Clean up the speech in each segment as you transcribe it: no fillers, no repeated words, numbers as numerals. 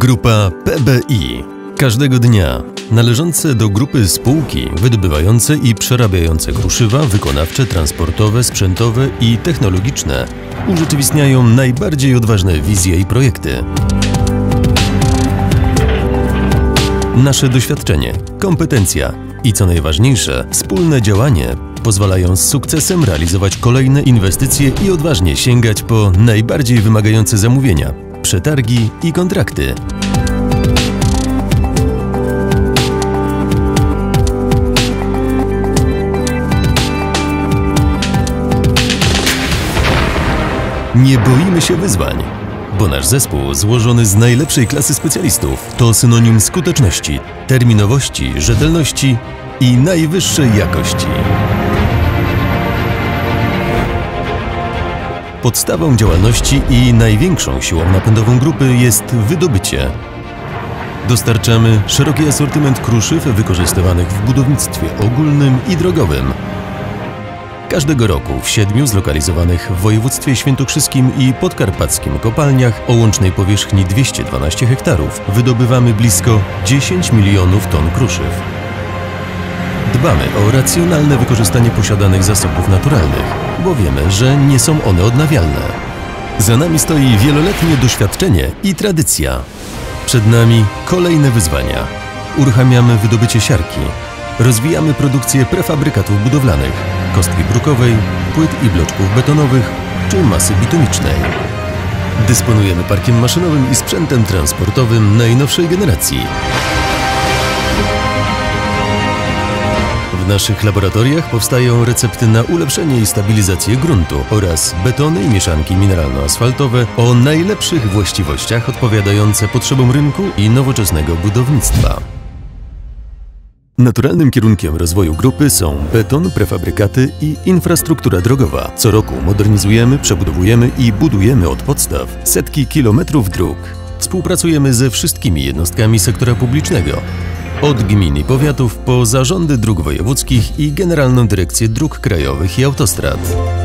Grupa PBI. Każdego dnia należące do grupy spółki wydobywające i przerabiające kruszywa wykonawcze, transportowe, sprzętowe i technologiczne urzeczywistniają najbardziej odważne wizje i projekty. Nasze doświadczenie, kompetencja i co najważniejsze, wspólne działanie pozwalają z sukcesem realizować kolejne inwestycje i odważnie sięgać po najbardziej wymagające zamówienia, przetargi i kontrakty. Nie boimy się wyzwań, bo nasz zespół złożony z najlepszej klasy specjalistów to synonim skuteczności, terminowości, rzetelności i najwyższej jakości. Podstawą działalności i największą siłą napędową grupy jest wydobycie. Dostarczamy szeroki asortyment kruszyw wykorzystywanych w budownictwie ogólnym i drogowym. Każdego roku w 7 zlokalizowanych w województwie świętokrzyskim i podkarpackim kopalniach o łącznej powierzchni 212 hektarów wydobywamy blisko 10 milionów ton kruszyw. Dbamy o racjonalne wykorzystanie posiadanych zasobów naturalnych, bo wiemy, że nie są one odnawialne. Za nami stoi wieloletnie doświadczenie i tradycja. Przed nami kolejne wyzwania. Uruchamiamy wydobycie siarki. Rozwijamy produkcję prefabrykatów budowlanych, kostki brukowej, płyt i bloczków betonowych czy masy bitumicznej. Dysponujemy parkiem maszynowym i sprzętem transportowym najnowszej generacji. W naszych laboratoriach powstają recepty na ulepszenie i stabilizację gruntu oraz betony i mieszanki mineralno-asfaltowe o najlepszych właściwościach odpowiadające potrzebom rynku i nowoczesnego budownictwa. Naturalnym kierunkiem rozwoju grupy są beton, prefabrykaty i infrastruktura drogowa. Co roku modernizujemy, przebudowujemy i budujemy od podstaw setki kilometrów dróg. Współpracujemy ze wszystkimi jednostkami sektora publicznego, od gmin i powiatów po zarządy dróg wojewódzkich i Generalną Dyrekcję Dróg Krajowych i Autostrad.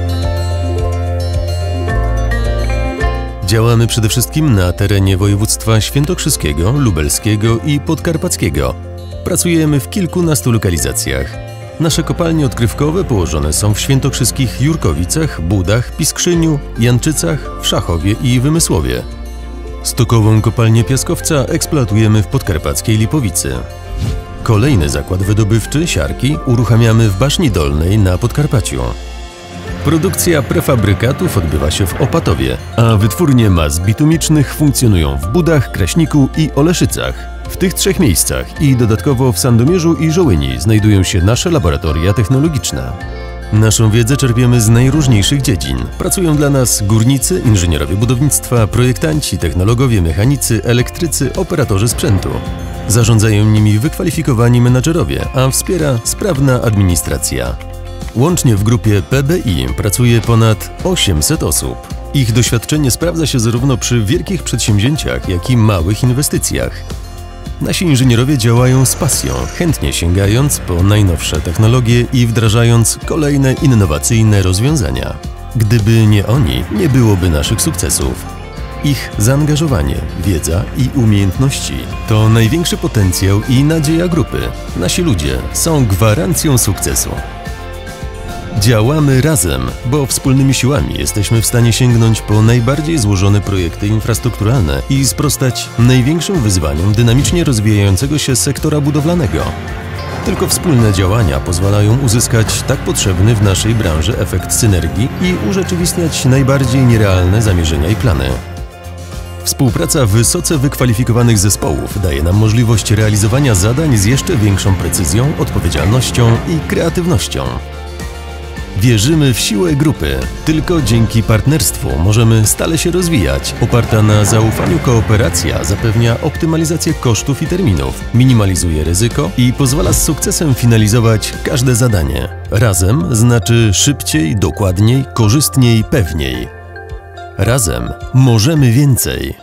Działamy przede wszystkim na terenie województwa świętokrzyskiego, lubelskiego i podkarpackiego. Pracujemy w kilkunastu lokalizacjach. Nasze kopalnie odkrywkowe położone są w świętokrzyskich Jurkowicach, Budach, Piskrzyniu, Janczycach, Wszachowie i Wymysłowie. Stokową kopalnię piaskowca eksploatujemy w podkarpackiej Lipowicy. Kolejny zakład wydobywczy siarki uruchamiamy w Baszni Dolnej na Podkarpaciu. Produkcja prefabrykatów odbywa się w Opatowie, a wytwórnie mas bitumicznych funkcjonują w Budach, Kraśniku i Oleszycach. W tych 3 miejscach i dodatkowo w Sandomierzu i Żołyni znajdują się nasze laboratoria technologiczne. Naszą wiedzę czerpiemy z najróżniejszych dziedzin. Pracują dla nas górnicy, inżynierowie budownictwa, projektanci, technologowie, mechanicy, elektrycy, operatorzy sprzętu. Zarządzają nimi wykwalifikowani menadżerowie, a wspiera sprawna administracja. Łącznie w grupie PBI pracuje ponad 800 osób. Ich doświadczenie sprawdza się zarówno przy wielkich przedsięwzięciach, jak i małych inwestycjach. Nasi inżynierowie działają z pasją, chętnie sięgając po najnowsze technologie i wdrażając kolejne innowacyjne rozwiązania. Gdyby nie oni, nie byłoby naszych sukcesów. Ich zaangażowanie, wiedza i umiejętności to największy potencjał i nadzieja grupy. Nasi ludzie są gwarancją sukcesu. Działamy razem, bo wspólnymi siłami jesteśmy w stanie sięgnąć po najbardziej złożone projekty infrastrukturalne i sprostać największym wyzwaniom dynamicznie rozwijającego się sektora budowlanego. Tylko wspólne działania pozwalają uzyskać tak potrzebny w naszej branży efekt synergii i urzeczywistniać najbardziej nierealne zamierzenia i plany. Współpraca wysoce wykwalifikowanych zespołów daje nam możliwość realizowania zadań z jeszcze większą precyzją, odpowiedzialnością i kreatywnością. Wierzymy w siłę grupy. Tylko dzięki partnerstwu możemy stale się rozwijać. Oparta na zaufaniu kooperacja zapewnia optymalizację kosztów i terminów, minimalizuje ryzyko i pozwala z sukcesem finalizować każde zadanie. Razem znaczy szybciej, dokładniej, korzystniej, pewniej. Razem możemy więcej.